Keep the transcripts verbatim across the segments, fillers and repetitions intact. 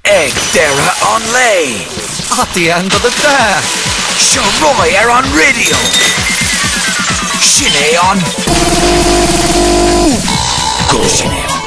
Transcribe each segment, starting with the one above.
Egg Dara on lay. At the end of the day. Sharoy are on radio. Shine on. Go Shine on.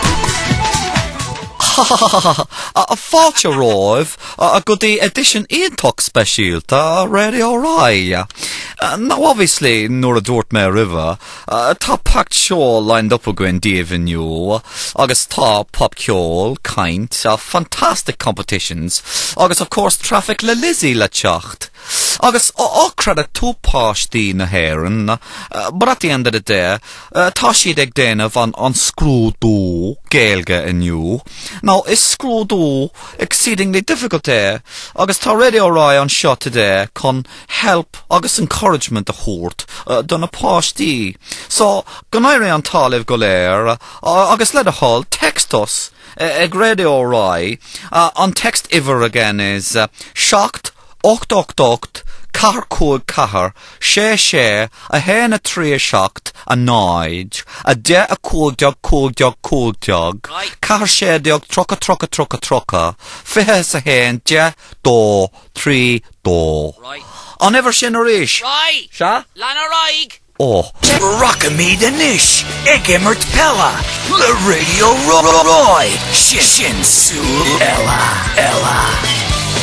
A fáte roimh a go dtí edition ionach speisialta Radio Rai. Uh, now obviously nuair a dúirt mé river uh, tá pact seo lined up again David New agus tá pop ceol kaint uh, fantastic competitions agus of course traffic le Lizzie le teacht agus ó credit tú páistí na héireann uh, but at the end of the day uh, tá siad ag déanamh an, an scrúdú Gaeilge inniu. Now is scrúdú exceedingly difficult there agus tá Radio Rai an seo today con help agus encouragement a chót uh, don a páistí. So gan éire an talamh go léir uh, agus le a hall text us uh, ag Radio Rai uh, an text iver again is uh, shocked ocht ocht ocht car cúig cahar sé sé a héna trí seacht a náid a de a cúig deag cúig deag cúig deag car sé deag trocha trocha trocha trocha fithe sa hén de dó trí dó an ever sin a ríis Rai Sha? Lana Raig Oh Rockamid anish. Eg Emmert Pella. Le Radio Roy. Shin Shin Sul Ella Ella.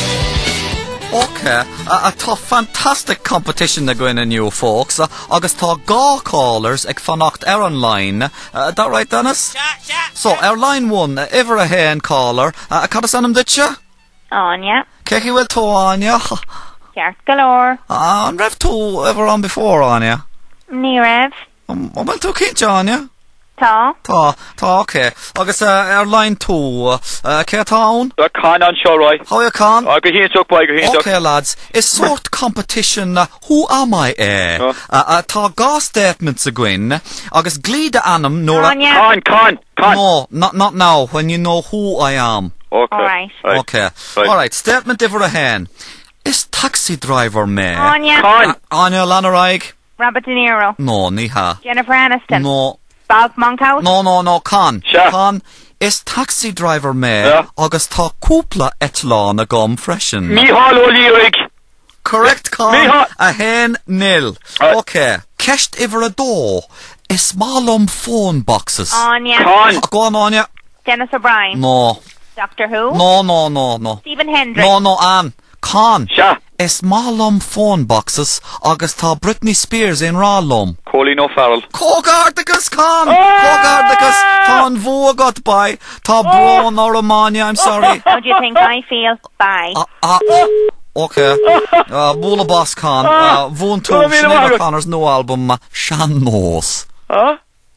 Okay, a, a tá fantastic competition na going in you folks, uh, agus tá gá callers ag fannacht ar an line. Uh, that right, Dennis? Sha sha So, our line one, uh, ever a hen caller. Uh, cad a sanam ditcha? Anya. Cechi will to Anya. Ceart galore. Uh, an rev two ever on before Anya. Ní raibh. Um, well to kinch Anya. Tá. Tá, tá, okay. Agus uh, our line two, uh, uh, Ceart Town. Uh, Con on show, right? How you can? I go here, Chuck, boy, go here, Chuck. Okay, lads. It's sort competition. Uh, who am I, eh? Oh. Uh, uh, tá gá statements a gwyn. Agus glida anam nora. Anya. Con, con, con. No, not not now. When you know who I am. Okay. All right. Right. Okay. Right. All right. Statement iver a hen. Is taxi driver me? Anya. Con. Uh, Anya Lanaraig? Robert De Niro. No, ni ha. Jennifer Aniston. No, Bob Monkhouse. no, no, no. Con. Sure. Con. Is taxi driver me? Yeah. Agus tá cúpla etlán a gom freshen. Mihal O'Leary. Correct, Con. Mihal. A hen nil. Right. Okay. Kecht iver a door. Is malum phone boxes. Anya. Con. Uh, Go on, Anya. Dennis O'Brien. No. Doctor Who. No, no, no, no. Stephen Hendricks. No, no, Anne. Con. Sha. Is malum phone boxes agus tá Britney Spears in rálum. Colleen O'Farrell. Cógardicus, Con. Ah! Cógardicus. Tá an bhógat by. Tá brón or Romania, I'm sorry. How do you think I feel? Bye. Ah, ah. Okay. Uh, Bula Boss Con. Uh, Vún tú, Oh, mira, Sinead mira. O'Connor's new album, uh, Shan Nós. Huh?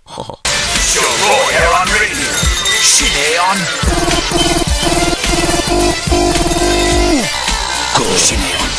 Sharoy are on radio. Shine on. Go Shine on.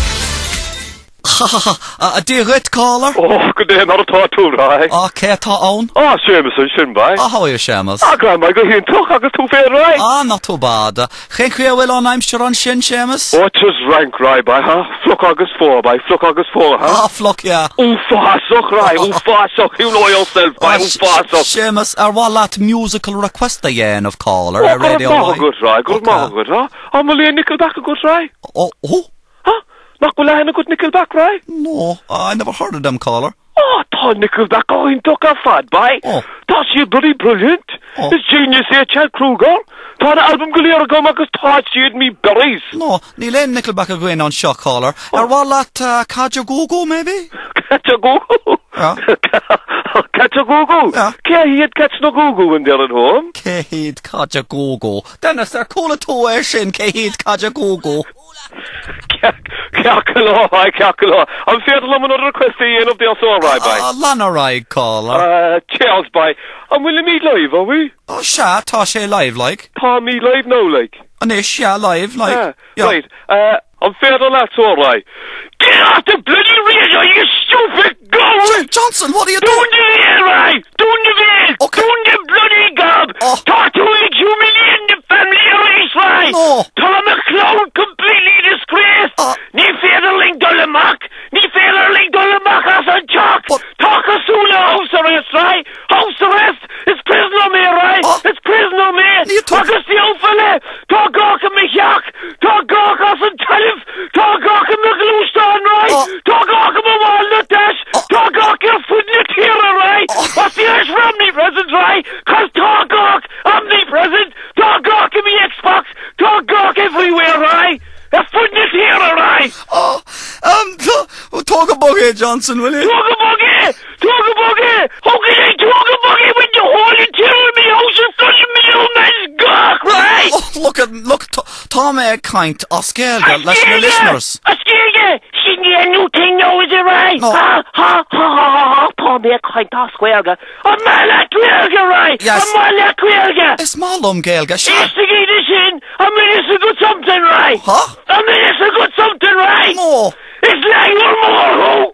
uh, a dear red caller. Oh, good day, not a thought too, right? Okay, tá own. Oh, Seamus, I shouldn't buy. Ah, how are you, Shamus? Ah, Grandma, I go here and talk, I go too fair, right? Ah, not too bad. Geen crea will on I'm sure on Shin, Shamus? Oh, just rank, right, by, huh? Fluck August four, by, Fluck August four, huh? Ah, flock, yeah. Ooh, fasok, right, ooh, fasok, you know yourself, by, ooh, fasok. Shamus, are what that musical request again of caller, Oh, uh, radio good line? good, right, good Okay. good, huh? I'm a little Nickelback, a good, right? Oh, who? Huh? Not will I have a good Nickelback, right? No, I never heard of them caller. Oh, Todd Nickelback, oh, he took a fad, by. Oh. That's you bloody brilliant. Oh. It's genius here, Chad Kruger. Todd album Galera go, Marcus Todd, she had me berries. No, ni len Nickelback again on shock caller. Are what that uh, Kaja Gogo maybe? Catch a Google. Yeah. Catch a Google. Yeah. Yeah, he had catch no Google when they're at home. Cehid Kaja Gogo. Dennis, they're cool to shin Cehid Kaja Gogo. Cackalo, I cackalo. I'm fair to them another request to you up there, so alright, bye. Uh, Lanaraig caller. Uh, Charles, bye. And will you meet live, are we? Oh, sha, tá sé live like. Tommy live now, like. Anish, yeah, live like. Yeah. Yeah. Right, uh, I'm fair to that, so alright. Get off the bloody radio, you stupid goal! Johnson, what are you Down doing? the veil, right? Down the veil! Okay. Down the bloody gob! Oh. Talk to me, humiliating the family race, right? No. Tom McCloud, completely disgraced! Uh. Ni federling Dulamak! Ni federling Dulamak as a jock! But- Talk us soon, house arrest, right? House arrest! It's prisoner me, right? Oh. It's prisoner me! You took- Talk us the old fella! Talk Gorka me, okay, Johnson, will you? Talk about it! Talk about it! How can I talk about it when you hold it till me house in front of me old man's gawk, right? Oh, look at, look, Tom A. Kind, Oscar, let's the listeners. Oscar, sing you a new thing now, is it right? No. Ha, ha, ha, ha, ha, Tom A. Kind, Oscar, I'm mal at Gaeilge, right? Yes. I'm mal at Gaeilge. It's Malum, Gaeilge, sure. Instigate this in, I mean, it's a good something, right? Huh? I mean, it's a good something, right? No. It's like one more,